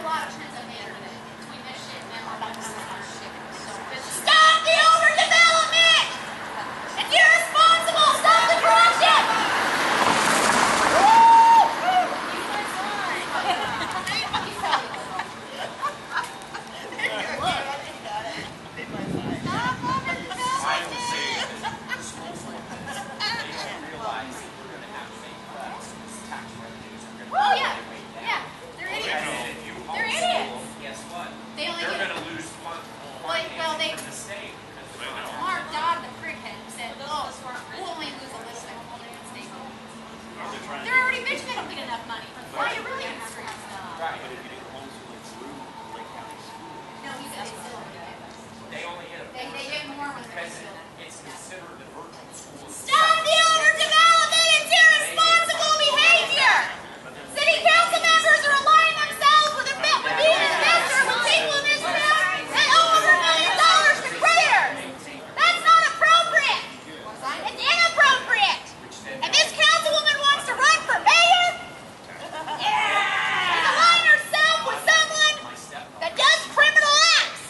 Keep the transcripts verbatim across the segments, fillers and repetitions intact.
lot of trends I've made today. Between this shit and them, I'm about to stop shit. Stop the overdevelopment! It's irresponsible! Stop the corruption! Oh yeah, yeah, they're idiots. They're idiots. Guess what? They only They're get going to lose fun. like, well, they. The state. Mark Dodd, the prickhead, said, "Oh, we'll only lose a little bit. We'll only get state." They're already bitching they don't get enough money. Why are you really in the streets? Right. But if you didn't homeschool through Lake County School, No, he said they still don't get it. They only get a They they get more when they're in because school. it's considered the virtual school. Stop the overdevelopment! It's irresponsible behavior! City council members are aligning themselves with, a, with being an investor with people in this town and over a million dollars to creditors! That's not appropriate! It's inappropriate! And this councilwoman wants to run for mayor? Yeah! And align herself with someone that does criminal acts!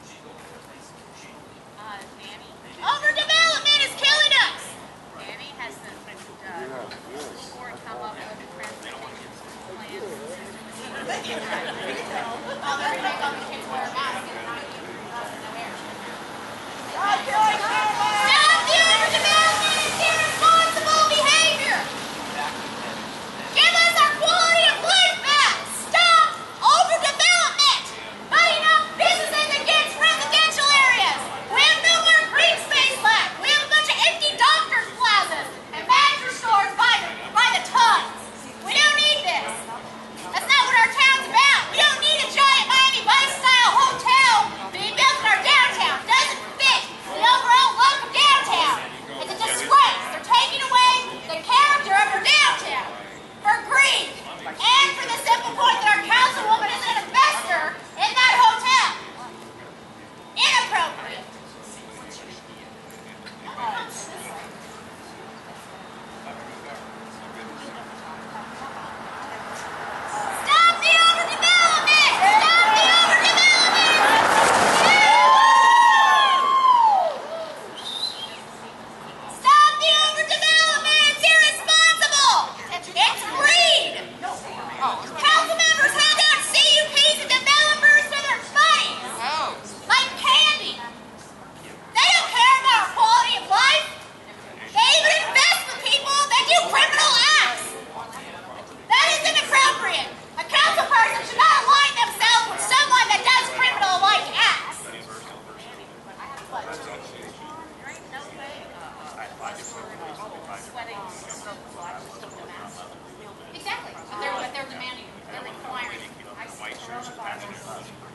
Uh, Nanny. Overdevelopment is killing us! Nanny has the, uh, before come up with the transportation plan. Oh, they're going to make all the kids wear masks and not even cross their hair. Stop the overdevelopment! It's irresponsible behavior! Give us our quality of life back! Stop overdevelopment! Not enough businesses against residential areas! We have no more green space left! We have a bunch of empty doctor's plazas and mattress stores by the, by the tons! We don't need this! That's not what our town's about! We don't need a giant Miami Vice-style hotel being built in our downtown! It doesn't fit the overall look of downtown! It's a disgrace! They're taking away the character of our downtown! For greed! And for the simple point that our councilwoman is an investor in that hotel! Inappropriate! Stop the overdevelopment! Stop the overdevelopment! Stop the overdevelopment! It's irresponsible! It's greed! Council members hand out C U Ps to developers to their buddies! Like candy! They don't care about our quality of life! They even invest with people that do criminal acts! That is inappropriate! A council person should not align themselves with someone that does criminal-like acts! Exactly. But they're, but they're demanding, they're requiring. white shirts and passionate about it.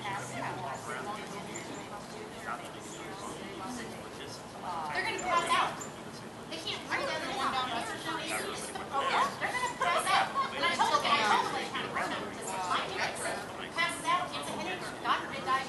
They're going to pass out. They can't bring the other one down here. Oh, yeah, they're going to pass out. And I told them, I told them they kind of run out. Because my kid passes out, gets a headache, or God forbid dies.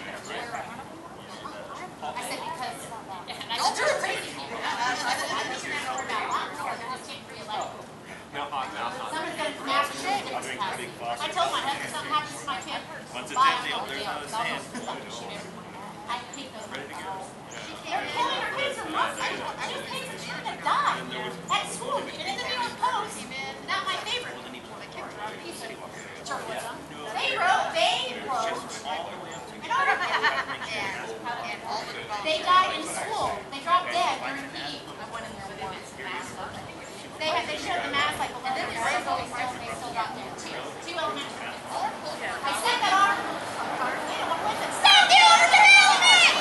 I said, because, and I said, they're crazy people. I said, I think you're not worried about lots, or they're just getting re-elected. Someone's going to smash the shit in this house. I told my husband something happens to my kid. Once it's Bye, empty, I'll go to there's jail. no I'll stand. go fucking shoot everyone. I hate those people. They're killing our kids for months. I just I just hate the children that die at school. And in the New York Post, not my favorite. Piece of journalism. They wrote, they wrote, an article. They died in school. They dropped dead during P E. I went in there once. They had, they showed the mask like eleven years ago. They still, they still got there. Two, two elementary kids. I sent that article. Stop the overdevelopment!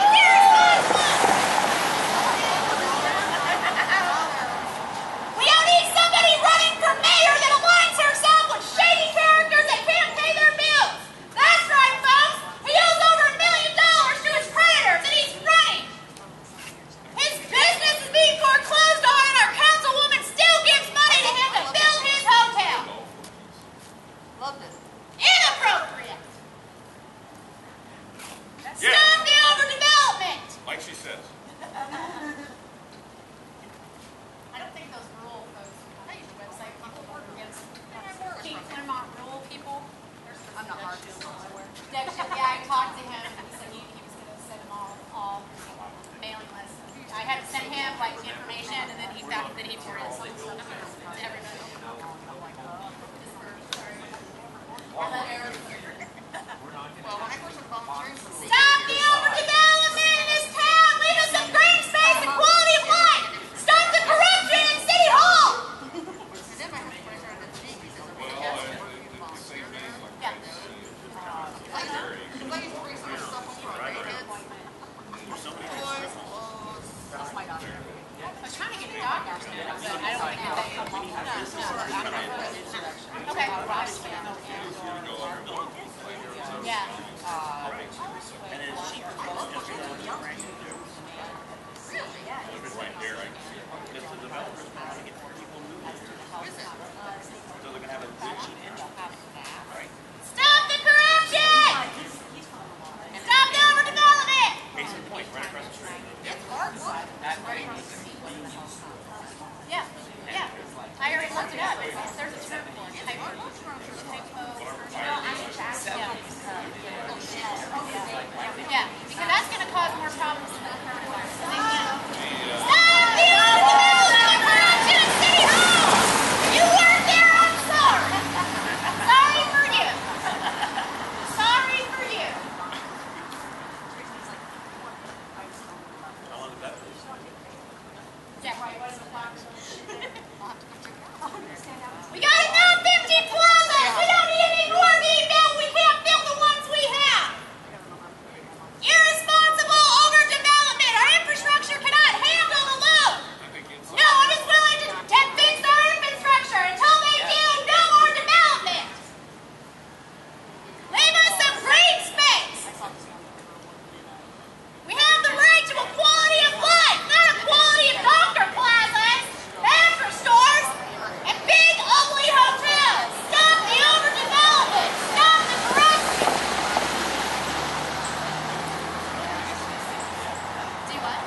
We don't need somebody running for mayor that aligns herself with shady characters that can't pay their bills. That's right, folks. He owes over a million dollars to his creditors, and he's running. His business is being foreclosed on, and our councilwoman still gives money to him to build his hotel. Loved it. Inappropriate. Yeah. Stop the overdevelopment. Like she says. I don't think those rural folks, I use the website, people work against Clermont rural people. I'm not hard to. Next year, yeah, I talked to him, and he said he, he was going to send them all, all mailing lists. I had to send him like information, and then he found that he forwarded some stuff to everybody. Hello, Eric. Stop the overdevelopment in this town! Leave us some green space and quality of life! Stop the corruption in City Hall! Yeah. I was trying to get a doctor, but I don't think they come on. Okay. Yeah. Right here, I can see it. Because the developers want to get more people moving here. So they're going to have a vision in it. Right? Stop the corruption! Stop the overdevelopment! Case in point, right across the street. Yeah, yeah. I already looked it up. There's a term for it. Typo. Typo. Yeah. Yeah, because that's going to cause more problems than the coronavirus. Stop the overdevelopment corruption in City Hall! You weren't there, I'm sorry. Sorry for you. Sorry for you. How long is that? Jack, why you wasn't talking? We got enough empty plazas! We don't need any more being built! We can't build the ones we have! Irresponsible overdevelopment! Our infrastructure cannot handle the load! No one is willing to, to fix our infrastructure until they do no more development! Leave us some green space! We have the right to equality of life, not equality of doctor plazas, mattress stores, and big ugly hotels. Stop the overdevelopment. Stop the corruption. Do what?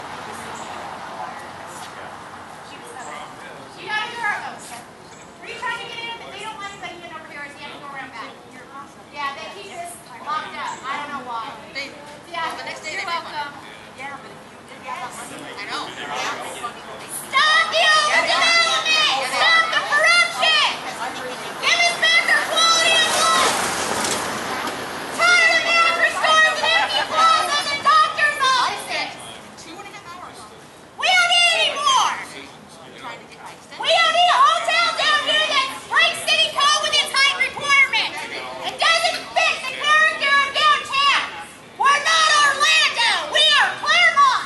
You gotta do our host. Were you trying to get in? They don't let anybody in over here. So you have to go around back. Yeah, they keep this locked up. I don't know why. Yeah, the next day you're welcome. Yeah, but if you did that, I know. Stop the overdevelopment! Stop the corruption! Give us back our quality of life! Tired of mattress stores and empty plazas and doctor's offices! We don't need any more! We don't need a hotel down here that breaks city code with its height requirements! It doesn't fit the character of downtown! We're not Orlando! We are Clermont!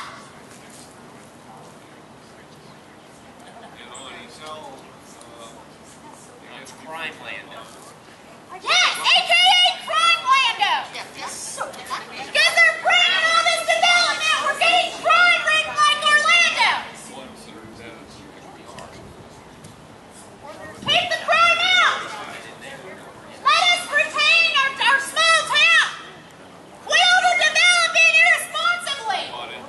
It's crime land. Yes, A K A Crime Lando! Because they're bringing all this development! We're getting crime ridden like Orlando! Keep the crime out! Let us retain our, our small town! We overdeveloping irresponsibly!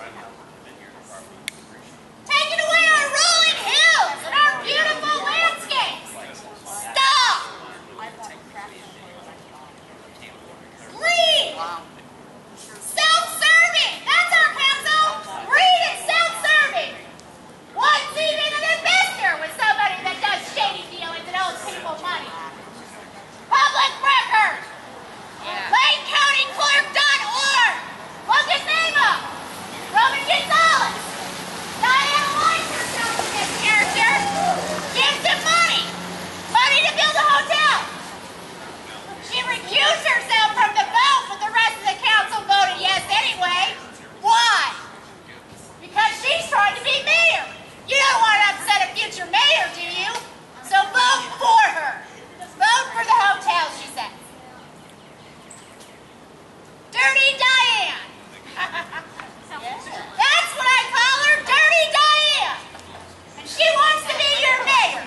Taking away our rolling hills and our beautiful landscapes! Stop! Lead! Self-serving! That's our council! Read and self-serving! What's even an investor with somebody that does shady dealings and owes people money? Public record! Lane County Clerk dot org! Look his name up! Roman Gonzalez! Diana likes herself with this character! Gives him money! Money to build a hotel! She recused herself from the vote, but the rest of the council voted yes anyway. Why? Because she's trying to be mayor. You don't want to upset a future mayor, do you? So vote for her. Vote for the hotel, she says. Dirty Diane. That's what I call her, Dirty Diane. And she wants to be your mayor.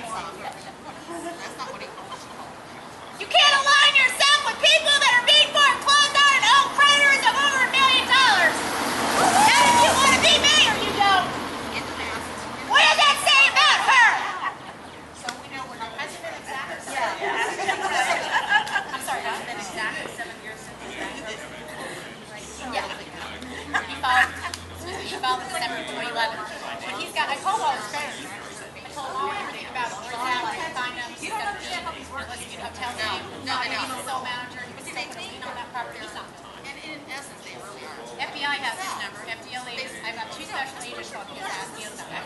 You can't align yourself with people that are being foreclosed on and own creditors of over a million dollars. Not if you want to be mayor, you don't. What does that say about her? So we know we're not. Has it been exact? Yeah. I'm sorry, has it been exact seven years since that? I have his number. F D L agents. I've got two special agents called his ass. He has that.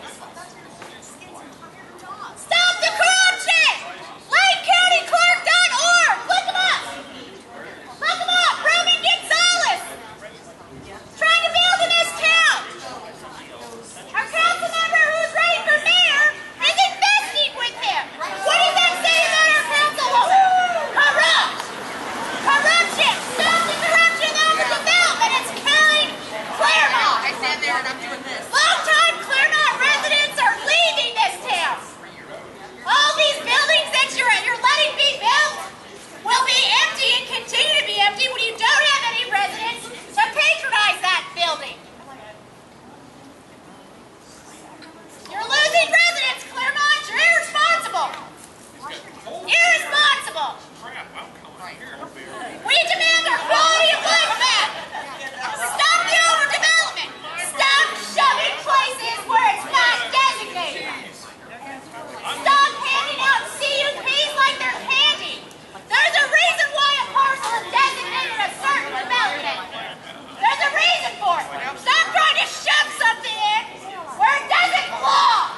Stop the corruption! Lane County Clerk dot org. Look them up. Look them up. Roman Gonzalez. Trying to build in this town. Our council member who's running for mayor is investing with him. What does that say about our councilwoman? Corrupt. Corruption. Stop the corruption and overdevelopment. It's killing Clermont. I stand there and I'm doing this. Long-time Clermont residents are leaving this town. All these buildings that you're, you're letting be built will be empty and continue to be empty when you don't have any residents to patronize that building. You're losing residents, Clermont. You're irresponsible. Irresponsible. We demand our quality of life back. Stop the overdevelopment. Stop shoving places where it's not designated. Stop handing out C U Ps like they're candy. There's a reason why a parcel is designated a certain development. There's a reason for it. Stop trying to shove something in where it doesn't belong.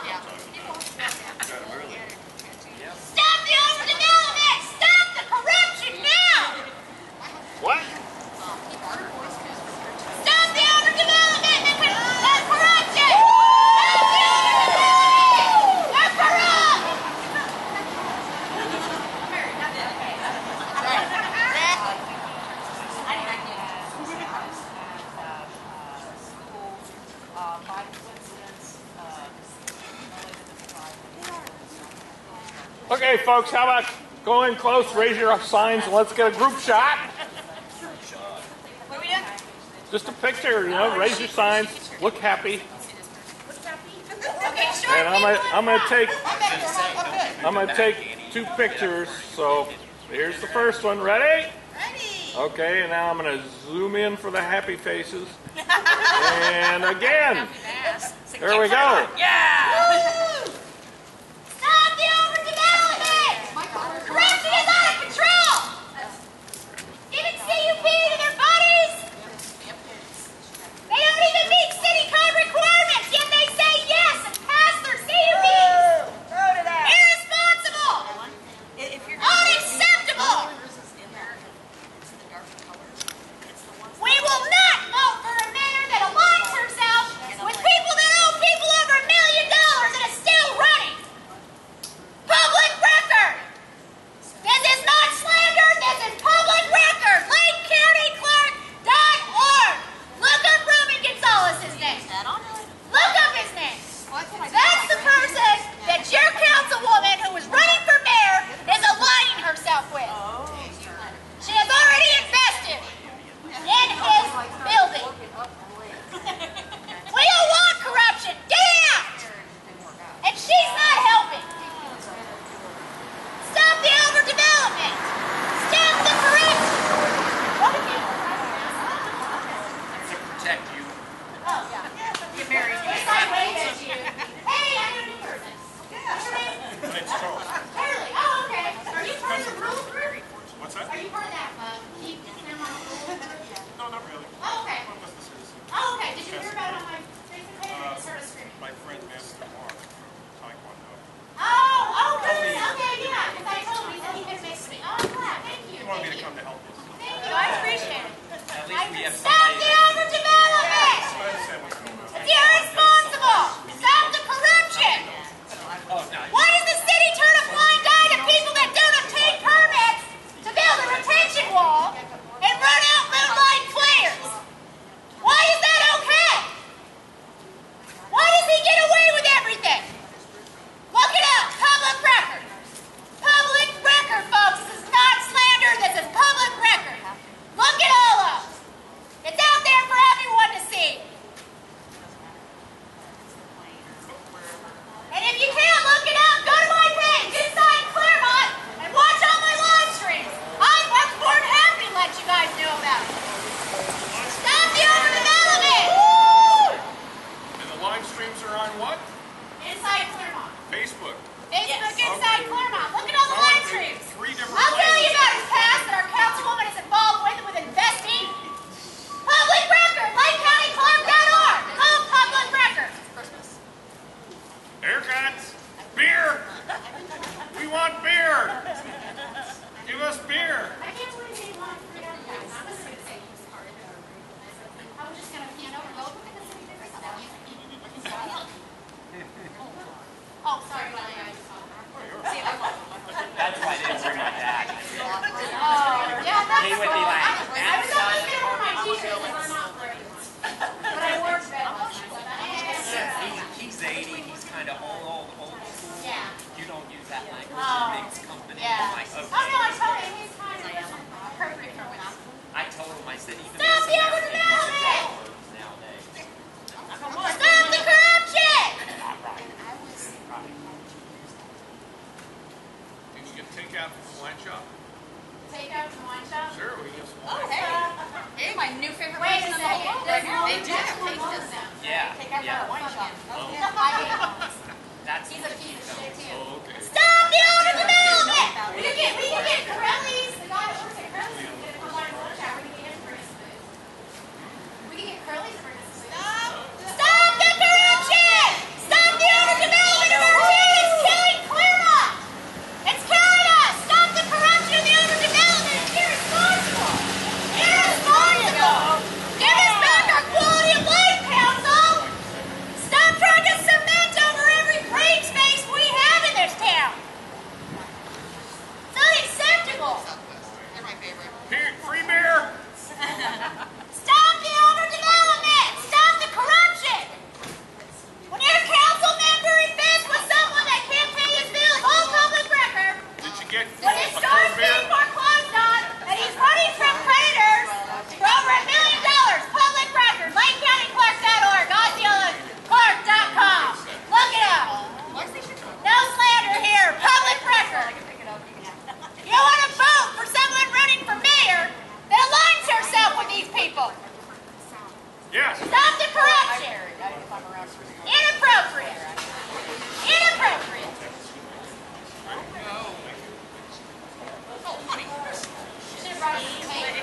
Stop the overdevelopment. Stop the corruption now. What? Stop the overdevelopment and the, the corruption. Stop the overdevelopment. They're corrupt. Okay, folks, how about go in close, raise your signs, and let's get a group shot. What are we doing? Just a picture, you know, raise your signs, look happy. Okay, short And I'm gonna, people I'm gonna take, and I'm gonna take two pictures. So here's the first one. Ready? ready. Okay, and now I'm gonna zoom in for the happy faces. And again. There we go. Yeah. Stop the overdevelopment. Corruption is out of control. Giving C U P to their buddies. They don't even meet city code requirements, yet they say yes and pass their C U Ps. Irresponsible. Unacceptable. We will not vote for a mayor that aligns herself with people that owe people over a million Give us beer. I can't believe they want to bring up guys. I was going to say he's part of it. I was just going to, you know, go look at the city difference. Oh, sorry, buddy. I just saw that. See, I love it. That's why they bring my dad. Oh, yeah, that's He would be cool. like, I, I was always going to wear my t-shirt because I'm not great. But I wore it better last night. So that is He, he's eighty. He's kind of old, old, old school. Yeah. You don't use that language Oh, in big company. yeah. I'm like, Oh, okay. no, I told him he's kind of appropriate for when I'm... I told him, I said, even Stop this the amount of overdevelopment! words nowadays. Stop the corruption! Not right. Can you get takeout from the wine shop? Take out the wine shop? Sure, we get some Oh, wine. hey. Hey, my new favorite Wait person a in the whole second. world. There's no They do have taste taste them. Yeah. Take out yeah. the wine shop. I hate That's He's a piece of shit too. Oh, okay. Stop the overdevelopment! We can get, we can get Corelli's, the guy that works at Corelli's, we can come by and lunch hour, we can get him to bring us food. We can get Corelli's to bring us food. Stop! Stop the corruption! Stop the overdevelopment of our city! It's killing Clermont! It's killing us! Stop the corruption and the overdevelopment! It's irresponsible! Irresponsible! Give us back our quality of life, council! Stop trying to cement over every green space we have in this town! It's unacceptable! They're my favorite. Beer, free beer. Stop the overdevelopment! Stop the corruption! When your council member invests with someone that can't pay his bills, all public record, Did you get when his a store's cold beer? being foreclosed on, and he's running from creditors for over a million dollars, public record, lake county clerk dot org, osceola clerk dot com. Look it up. No slander here, public record. You want to vote for someone running for mayor that aligns herself with these people. Yes. Stop the corruption. Inappropriate. Inappropriate. Should write it in paper.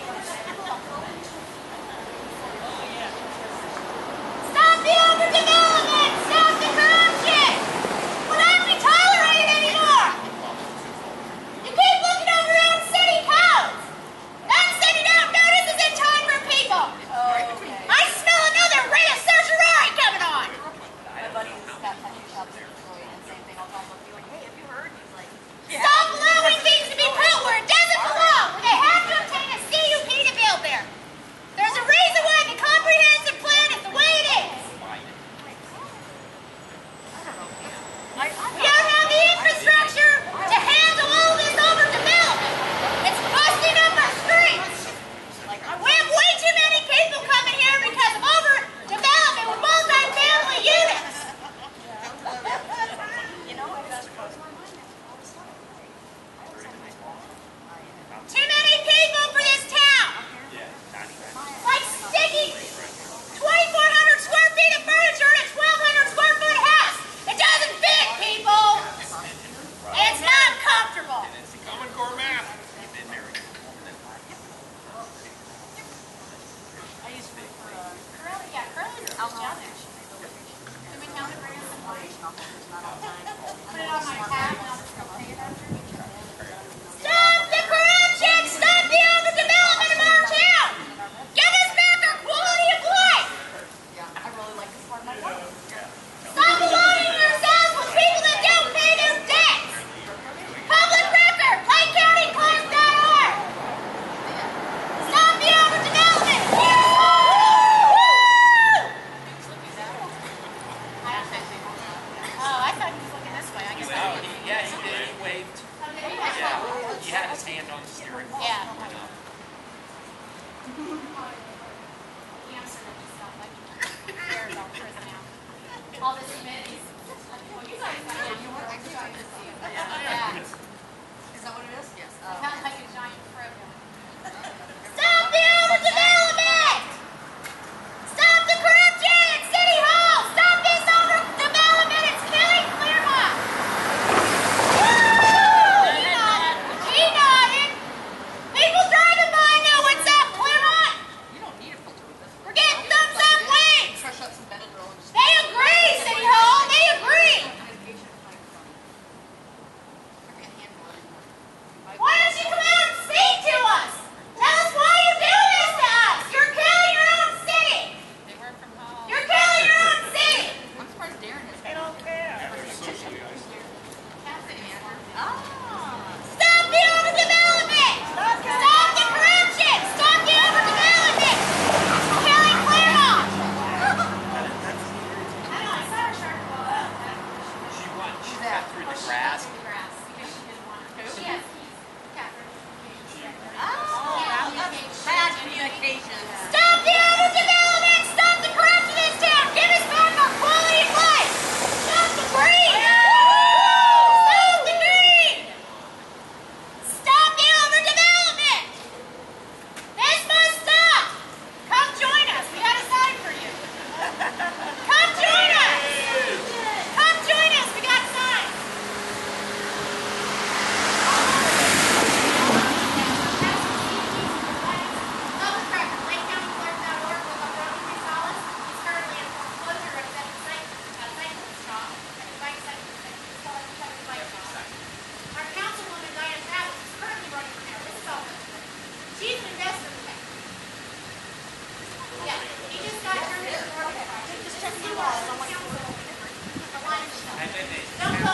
Stop the overdevelopment! Stop the corruption! We're not to be tolerated anymore! You keep looking over your own city codes! Not sending out notices in time for people! I smell another rate of certiorari coming on! My buddy who's got tattoo shops in Detroit, and same thing. I'll talk about you like, hey, have you heard? He's like, Stop allowing things to be put where it doesn't belong, when they have to obtain a C U P to build there. There's a reason why the comprehensive plan is the way it is. We don't have the infrastructure to handle all this overdevelopment. It's busting up our streets. We have way too many people coming here because of overdevelopment with multi-family units. you know, I just close my mind. Too many people for this town. Like sticking twenty-four hundred square feet of furniture in a twelve hundred square foot house. It doesn't fit, people. And it's not comfortable. Common core math. Curly, yeah, Curly's out down there. Can we tell them to bring us some wine? Put it on my tab and I'll just go pay it after. Stop the corruption! Stop the overdevelopment of our town! Give us back our quality of life! Yeah, I really like this part of my job. Stop aligning yourselves with people that don't pay their debts! Public record, lake county clerk dot org. Stop the overdevelopment! Woo! Oh, I thought he was looking this way. I guess I Oh, he, yeah, he did. He waved. Yeah. He had his hand on the steering wheel. Yeah. Why not? All the committees. Well, you guys got it. You want to see it. Yeah. Is that what it is? Yes. It sounds like a giant program. Stop the overdevelopment! Stop the corruption at City Hall! Stop this overdevelopment! It's killing Clermont! Woo! He nodded. He nodded. People driving by know what's up, Clermont! You don't need a filter with this. We're getting thumbs up waves! Crush up some Benadryl and just... They agree, City Hall! They agree! Medication, like, I can't handle it anymore. Why don't you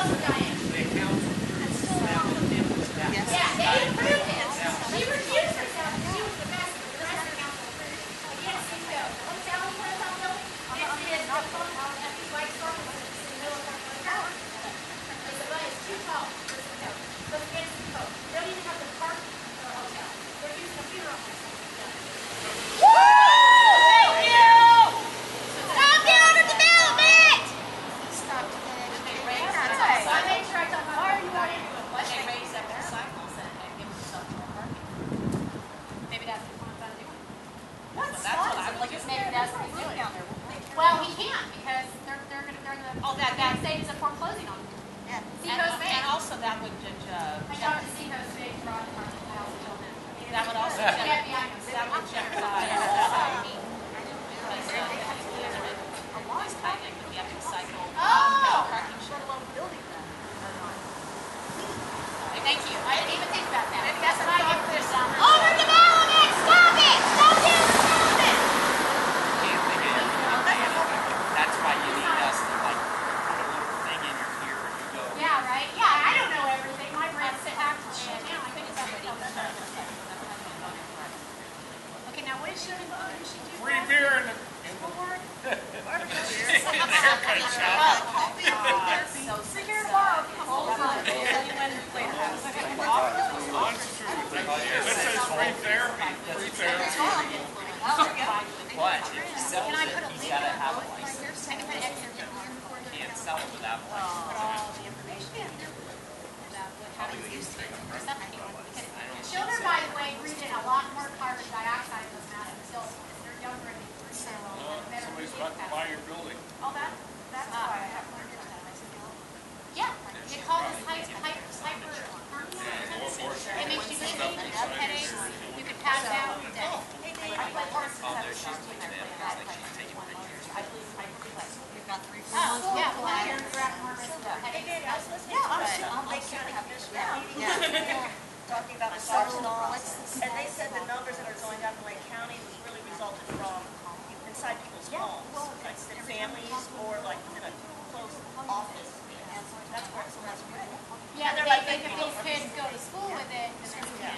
over, Diane. The council found him was that. Yeah, they approved it. She refused herself. She was the best. The rest of the council approved. Again, Cisco. Hotel in Clermont building. This is the phone call at the White Storm. It's in the middle of the tower. It's about it's too tall for Cisco. But against the code. They don't even have the park for a hotel. They're using a funeral home. Woo! Thank you! Stop the overdevelopment! Stop today. They raise That's their right. I made sure I told my lawyer you wanted to do it. They raise up their cycles and and give themselves more parking. Maybe that's what we're gonna do. What? Well, that's what I'm looking, maybe that's what he's doing down there. Well, he can't because they're, they're gonna, they're gonna. Oh, that- that- state is a foreclosing on him. And, Seacoast Bank. and also that would judge, uh, I talked to Seacoast Bank, Ron, Ron, I also told him. that would also, Yeah, jeopardize- yeah, I know. that would jeopardize society. Because, uh, a law is kind of, we have to cycle. Oh! Parking short alone building them. Thank you. I didn't even think about that. Maybe That's that's what I a get. this summer. Overdevelopment! Stop it! Stop the overdevelopment! Can't think of anything. That's why you need us to like put a little thing in your ear and you go. Yeah, right? Yeah, I don't know everything. My brain's set back to shit now. I think it's everything. Okay, now what is she doing? What is she doing? Free beer in the, in the, in the haircut shop. So secure love. This says free therapy, free therapy. But if he sells Can I it, put a he's link got to on have a both? license. I can put an extra link here for You the- can't sell it without a Put license. all the information in there about what, how to use it or something. Because Children, by the way, breathe in a lot more carbon dioxide than that until they're younger and they breathe in a Uh, lot better. Somebody's about to buy your building. Oh, that, that's why I have learned it. Yeah, it causes hyper, hyper, hyperthermia. It makes you dizzy, headaches, you could pass out. I play horse. Oh, there she's looking at it. It's like she's taking pictures. I believe, I believe that. Oh, Yeah, well, you're direct more risk of headaches. Yeah, I was on Lake County Commission meeting, talking about the parks and all, and they said the numbers that are going up in Lake County was really resulted from inside people's homes, like the families or like in a close office. That's where it's less real. Yeah, they think if these kids go to school with it, then they're gonna